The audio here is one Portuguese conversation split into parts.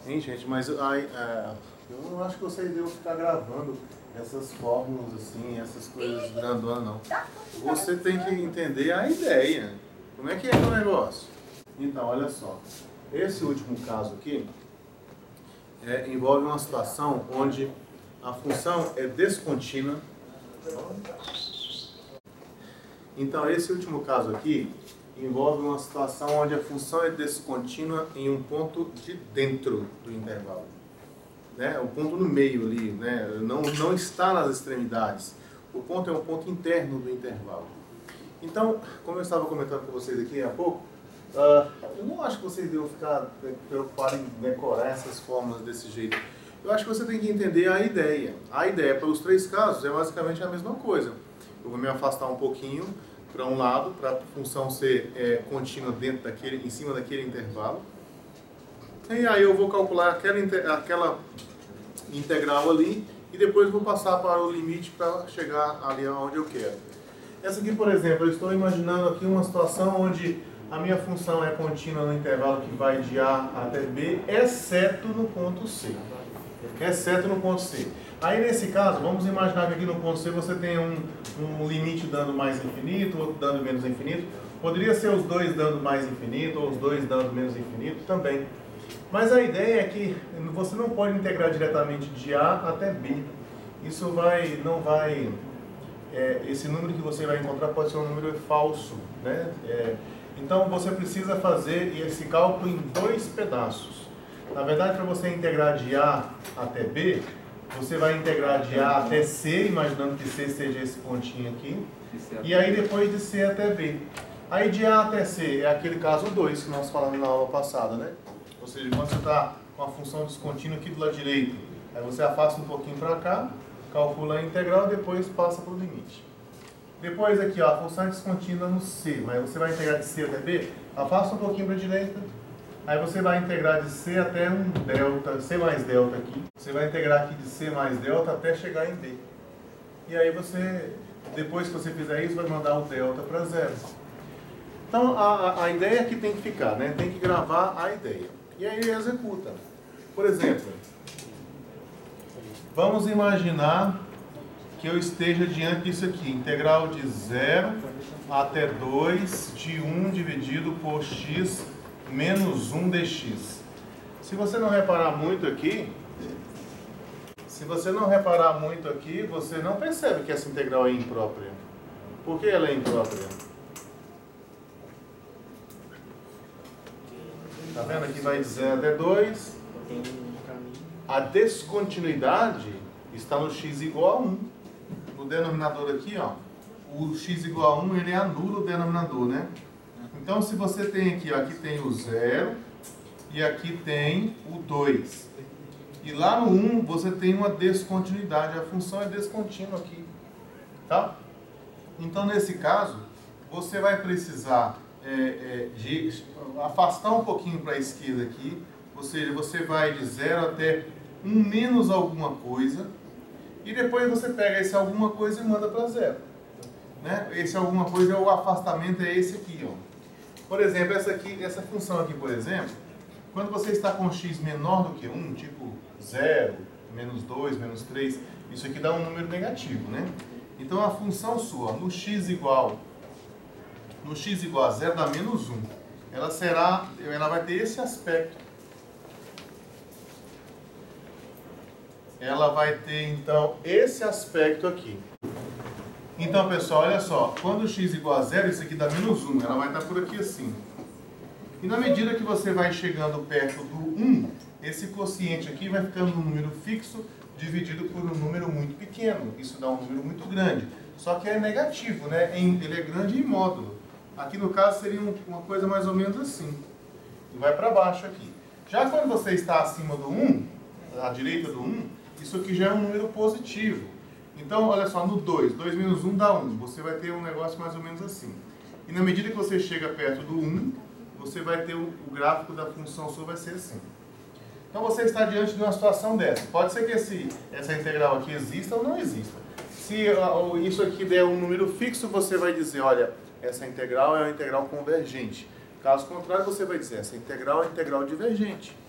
Hein, gente, mas eu não acho que vocês devem ficar gravando essas fórmulas assim, essas coisas grandonas, não. Você tem que entender a ideia. Como é o negócio? Então, olha só. Esse último caso aqui envolve uma situação onde a função é descontínua. Então, esse último caso aqui envolve uma situação onde a função é descontínua em um ponto de dentro do intervalo. Né? O ponto no meio ali, né? não está nas extremidades. O ponto é um ponto interno do intervalo. Então, como eu estava comentando com vocês aqui há pouco, eu não acho que vocês devem ficar preocupados em decorar essas fórmulas desse jeito. Eu acho que você tem que entender a ideia. A ideia pelos três casos é basicamente a mesma coisa. Eu vou me afastar um pouquinho para um lado, para a função ser contínua em cima daquele intervalo. E aí eu vou calcular aquela integral ali e depois vou passar para o limite para chegar ali onde eu quero. Essa aqui, por exemplo, eu estou imaginando aqui uma situação onde a minha função é contínua no intervalo que vai de A até B, exceto no ponto C. Exceto no ponto C. Aí nesse caso, vamos imaginar que aqui no ponto C você tem um limite dando mais infinito, outro dando menos infinito. Poderia ser os dois dando mais infinito, ou os dois dando menos infinito também. Mas a ideia é que você não pode integrar diretamente de A até B. Isso esse número que você vai encontrar pode ser um número falso, né? Então você precisa fazer esse cálculo em dois pedaços. Na verdade, para você integrar de A até B, você vai integrar de A até C, imaginando que C seja esse pontinho aqui, e aí depois de C até B. Aí de A até C é aquele caso 2 que nós falamos na aula passada, né? Ou seja, quando você está com a função descontínua aqui do lado direito, aí você afasta um pouquinho para cá, calcula a integral e depois passa para o limite. Depois aqui, ó, a função é descontínua no C, mas você vai integrar de C até B, afasta um pouquinho para a direita, aí você vai integrar de C até um delta, C mais delta aqui. Você vai integrar aqui de C mais delta até chegar em B. E aí você, depois que você fizer isso, vai mandar o delta para zero. Então a ideia que tem que ficar, né? Tem que gravar a ideia. E aí executa. Por exemplo, vamos imaginar que eu esteja diante disso aqui. Integral de 0 até 2 de 1 dividido por x menos 1 dx. Se você não reparar muito aqui, você não percebe que essa integral é imprópria. Por que ela é imprópria? Tá vendo? Aqui vai de 0 até 2. A descontinuidade está no x igual a 1. No denominador aqui, ó, o x igual a 1, ele anula o denominador, né? Então, se você tem aqui, ó, aqui tem o 0 e aqui tem o 2. E lá no 1 você tem uma descontinuidade, a função é descontínua aqui, tá? Então, nesse caso, você vai precisar de afastar um pouquinho para a esquerda aqui, ou seja, você vai de 0 até 1 menos alguma coisa, e depois você pega esse alguma coisa e manda para 0. Né? Esse alguma coisa, o afastamento é esse aqui, ó. Por exemplo, essa função aqui, por exemplo, quando você está com x menor do que 1, tipo 0, menos 2, menos 3, isso aqui dá um número negativo, né? Então a função sua, no x igual a 0 dá menos 1. Ela vai ter esse aspecto. Ela vai ter, então, esse aspecto aqui. Então, pessoal, olha só. Quando x igual a 0, isso aqui dá menos 1. Ela vai estar por aqui assim. E na medida que você vai chegando perto do 1, esse quociente aqui vai ficando um número fixo dividido por um número muito pequeno. Isso dá um número muito grande. Só que é negativo, né? Ele é grande em módulo. Aqui, no caso, seria uma coisa mais ou menos assim. E vai para baixo aqui. Já quando você está acima do 1, à direita do 1, isso aqui já é um número positivo. Então, olha só, no 2 menos 1 dá 1. Você vai ter um negócio mais ou menos assim. E na medida que você chega perto do 1, você vai ter o gráfico da função sua vai ser assim. Então, você está diante de uma situação dessa. Pode ser que essa integral aqui exista ou não exista. Se isso aqui der um número fixo, você vai dizer, olha, essa integral é uma integral convergente. Caso contrário, você vai dizer, essa integral é integral divergente.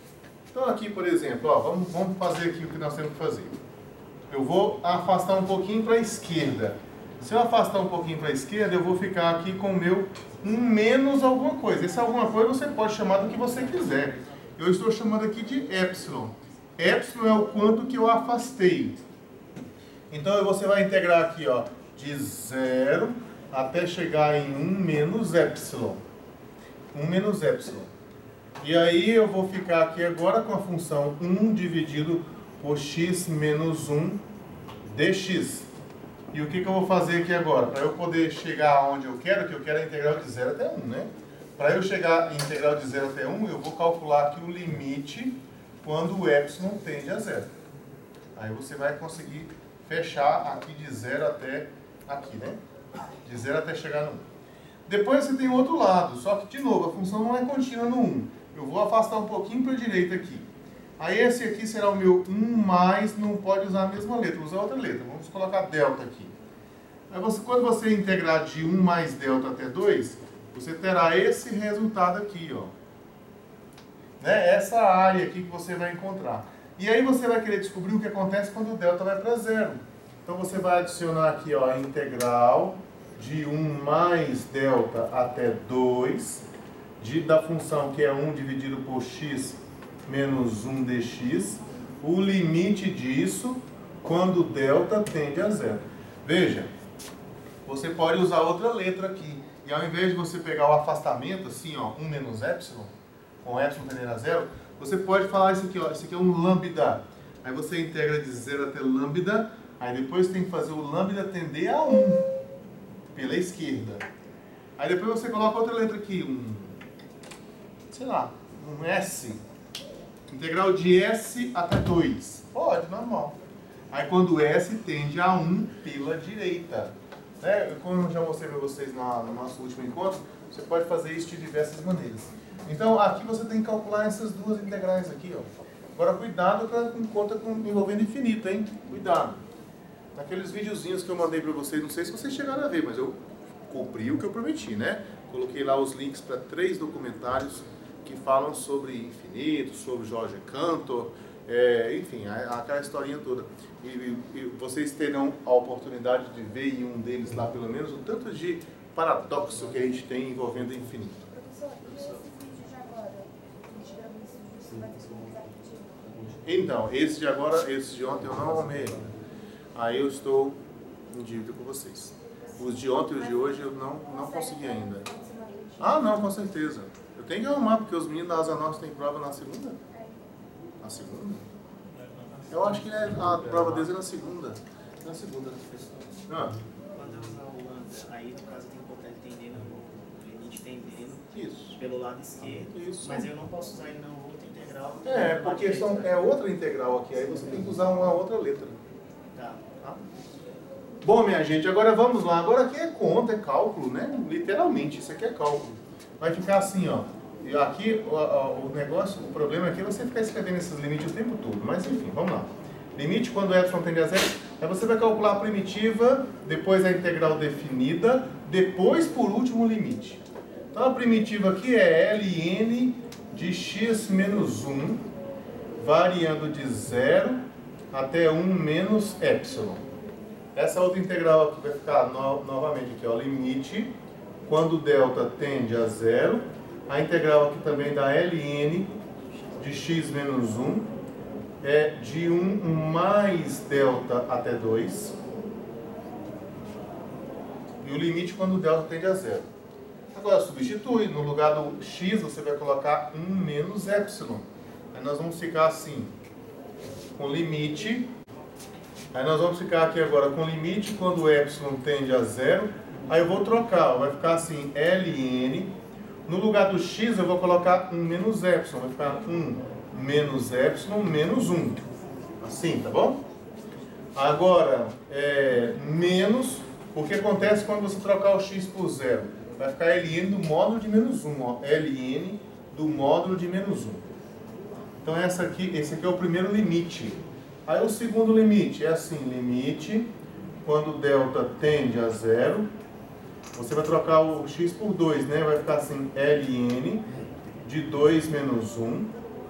Então aqui, por exemplo, ó, vamos fazer aqui o que nós temos que fazer. Eu vou afastar um pouquinho para a esquerda. Se eu afastar um pouquinho para a esquerda, eu vou ficar aqui com o meu um menos alguma coisa. Esse alguma coisa você pode chamar do que você quiser. Eu estou chamando aqui de epsilon. Epsilon é o quanto que eu afastei. Então você vai integrar aqui, ó, de 0 até chegar em 1 menos epsilon. 1 menos epsilon. E aí eu vou ficar aqui agora com a função 1 dividido por x menos 1 dx. E o que eu vou fazer aqui agora? Para eu poder chegar onde eu quero, que eu quero a integral de 0 até 1, né? Para eu chegar em integral de 0 até 1, eu vou calcular aqui o limite quando o epsilon tende a 0. Aí você vai conseguir fechar aqui de 0 até aqui, né? De 0 até chegar no 1. Depois você tem o outro lado, só que, de novo, a função não é contínua no 1. Eu vou afastar um pouquinho para a direita aqui. Aí esse aqui será o meu 1 mais, não pode usar a mesma letra, usa outra letra. Vamos colocar delta aqui. Aí quando você integrar de 1 mais delta até 2, você terá esse resultado aqui, ó. Né? Essa área aqui que você vai encontrar. E aí você vai querer descobrir o que acontece quando o delta vai para 0. Então você vai adicionar aqui, ó, a integral de 1 mais delta até 2, da função que é 1 dividido por x menos 1 dx, o limite disso quando delta tende a 0. Veja, você pode usar outra letra aqui. E ao invés de você pegar o afastamento, assim, ó, 1 menos epsilon, com epsilon tendendo a 0, você pode falar isso aqui, ó, isso aqui é um lambda. Aí você integra de 0 até lambda, aí depois tem que fazer o lambda tender a 1, pela esquerda. Aí depois você coloca outra letra aqui, sei lá, um S. Integral de S até 2. Pode, normal. Aí quando S tende a 1 pela direita. Né? Como eu já mostrei para vocês no nosso último encontro, você pode fazer isso de diversas maneiras. Então aqui você tem que calcular essas duas integrais aqui, ó. Agora cuidado com conta envolvendo infinito, hein? Cuidado. Naqueles videozinhos que eu mandei para vocês, não sei se vocês chegaram a ver, mas eu cumpri o que eu prometi, né? Coloquei lá os links para 3 documentários que falam sobre infinito, sobre Jorge Cantor, enfim, aquela historinha toda. E vocês terão a oportunidade de ver em um deles lá, pelo menos, o tanto de paradoxo que a gente tem envolvendo o infinito. Professor, e esses vídeos de agora? Você vai ter que começar a Então, esse de agora, esse de ontem eu não arrumei ainda. Aí eu estou em dívida com vocês. Os de ontem e os de hoje eu não consegui ainda. Ah, não, com certeza. Eu tenho que arrumar, porque os meninos da Asa Norte têm prova na segunda? Na segunda? Eu acho que a prova deles é na segunda. Na segunda, professor. Ah. Quando eu usar o lambda, aí no caso tem que botar ele tendendo, o limite tendendo Isso. pelo lado esquerdo. Isso. Mas eu não posso usar ele na outra integral. Porque é outra integral aqui, aí você tem que usar uma outra letra. Tá. Tá? Bom, minha gente, agora vamos lá. Agora aqui é conta, é cálculo, né? Literalmente, isso aqui é cálculo. Vai ficar assim, ó. E aqui o negócio, o problema aqui é você ficar escrevendo esses limites o tempo todo. Mas enfim, vamos lá. Limite quando epsilon tende a 0. Aí você vai calcular a primitiva, depois a integral definida, depois por último o limite. Então a primitiva aqui é ln de x menos 1, variando de 0 até 1 menos epsilon. Essa outra integral aqui vai ficar novamente aqui, ó, limite quando delta tende a 0. A integral aqui também da ln de x menos 1 é de 1 mais delta até 2. E o limite quando delta tende a 0. Agora substitui, no lugar do x você vai colocar 1 menos epsilon. Aí nós vamos ficar assim, com limite. Aí nós vamos ficar aqui agora com limite quando o epsilon tende a 0. Aí eu vou trocar, vai ficar assim, ln. No lugar do x eu vou colocar 1 menos epsilon. Vai ficar 1 menos epsilon menos 1. Assim, tá bom? Agora, menos, o que acontece quando você trocar o x por 0? Vai ficar ln do módulo de menos 1. Ó, ln do módulo de menos 1. Então esse aqui é o primeiro limite. Aí o segundo limite é assim, limite quando delta tende a 0. Você vai trocar o x por 2, né? Vai ficar assim, ln de 2 menos 1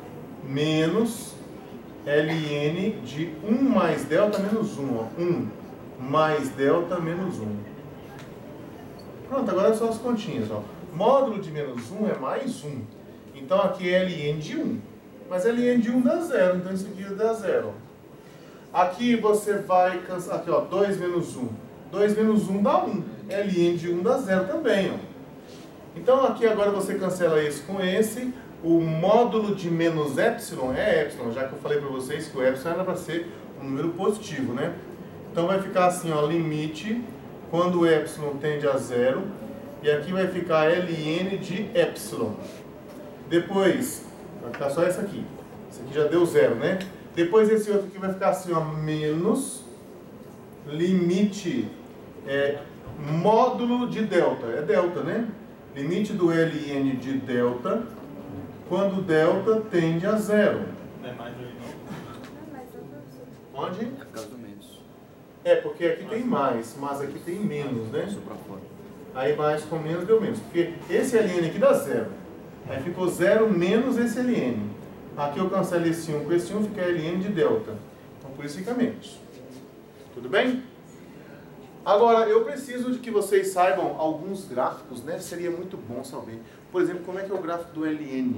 menos ln de 1 mais delta menos 1. Ó. 1 mais delta menos 1. Pronto, agora é só as continhas. Ó. Módulo de menos 1 é mais 1. Então aqui é ln de 1. Mas ln de 1 dá 0, então isso aqui dá 0. Aqui você vai cancelar, aqui ó, 2 menos 1. 2 menos 1 dá 1. ln de 1 dá 0 também, ó. Então aqui agora você cancela esse com esse. O módulo de menos epsilon é epsilon, já que eu falei para vocês que o epsilon era para ser um número positivo, né? Então vai ficar assim, ó, limite, quando o epsilon tende a 0, e aqui vai ficar ln de epsilon. Depois, vai ficar só esse aqui. Esse aqui já deu 0, né? Depois esse outro aqui vai ficar assim, ó, menos limite módulo de delta. É delta, né? Limite do ln de delta quando delta tende a 0. Não é mais aí não? Onde? É por causa do menos. É, porque aqui tem mais, mas aqui tem menos, né? Passou pra fora. Aí mais com menos deu menos. Porque esse ln aqui dá 0. Aí ficou 0 menos esse ln. Aqui eu cancelo esse 1 com esse 1, fica ln de delta. Então por isso fica menos. Tudo bem? Agora, eu preciso de que vocês saibam alguns gráficos, né? Seria muito bom saber. Por exemplo, como é que é o gráfico do ln?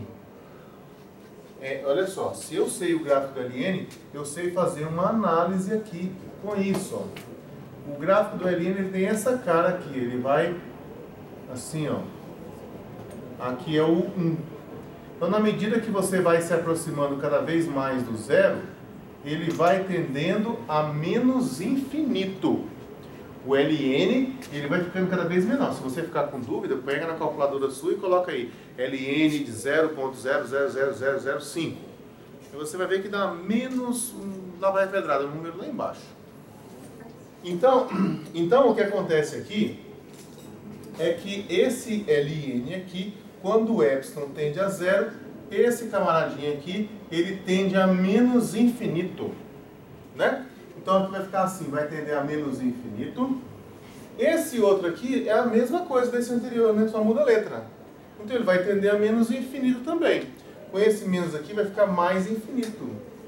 Olha só, se eu sei o gráfico do ln, eu sei fazer uma análise aqui com isso. Ó. O gráfico do ln ele tem essa cara aqui, ele vai assim, ó. Aqui é o 1. Então, na medida que você vai se aproximando cada vez mais do zero, ele vai tendendo a menos infinito. O ln, ele vai ficando cada vez menor. Se você ficar com dúvida, pega na calculadora sua e coloca aí ln de 0.000005. E você vai ver que dá menos, lá vai a pedrada, um número lá embaixo. Então o que acontece aqui é que esse ln aqui, quando o epsilon tende a 0, esse camaradinho aqui, ele tende a menos infinito, né? Então aqui vai ficar assim, vai tender a menos infinito. Esse outro aqui é a mesma coisa desse anterior, né? Só muda a letra. Então ele vai tender a menos infinito também. Com esse menos aqui vai ficar mais infinito.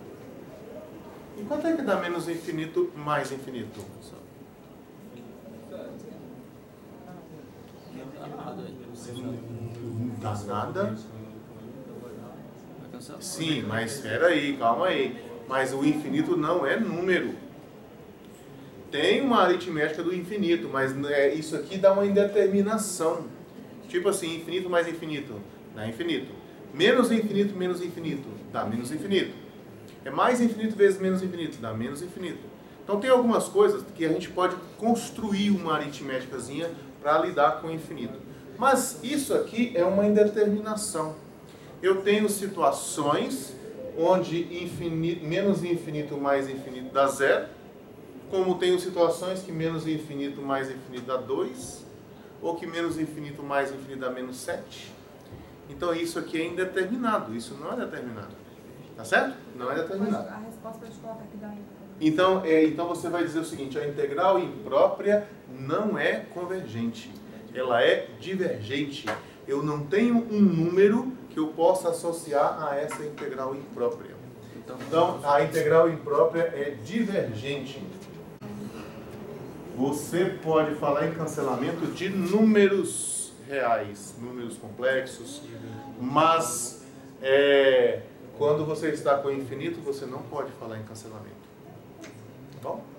E quanto é que dá menos infinito mais infinito? Não dá nada. Vai cancelar? Sim, mas espera aí, calma aí. Mas o infinito não é número. Tem uma aritmética do infinito, mas isso aqui dá uma indeterminação. Tipo assim, infinito mais infinito, dá infinito. Menos infinito, dá menos infinito. É mais infinito vezes menos infinito, dá menos infinito. Então tem algumas coisas que a gente pode construir uma aritméticazinha para lidar com o infinito. Mas isso aqui é uma indeterminação. Eu tenho situações onde menos infinito mais infinito dá 0, como tenho situações que menos infinito mais infinito dá 2, ou que menos infinito mais infinito dá menos 7. Então isso aqui é indeterminado, isso não é determinado. Tá certo? Não é determinado. A resposta pode colocar aqui da Então você vai dizer o seguinte, a integral imprópria não é convergente, ela é divergente. Eu não tenho um número que eu possa associar a essa integral imprópria. Então, a integral imprópria é divergente. Você pode falar em cancelamento de números reais, números complexos, mas quando você está com infinito, você não pode falar em cancelamento. Tá bom?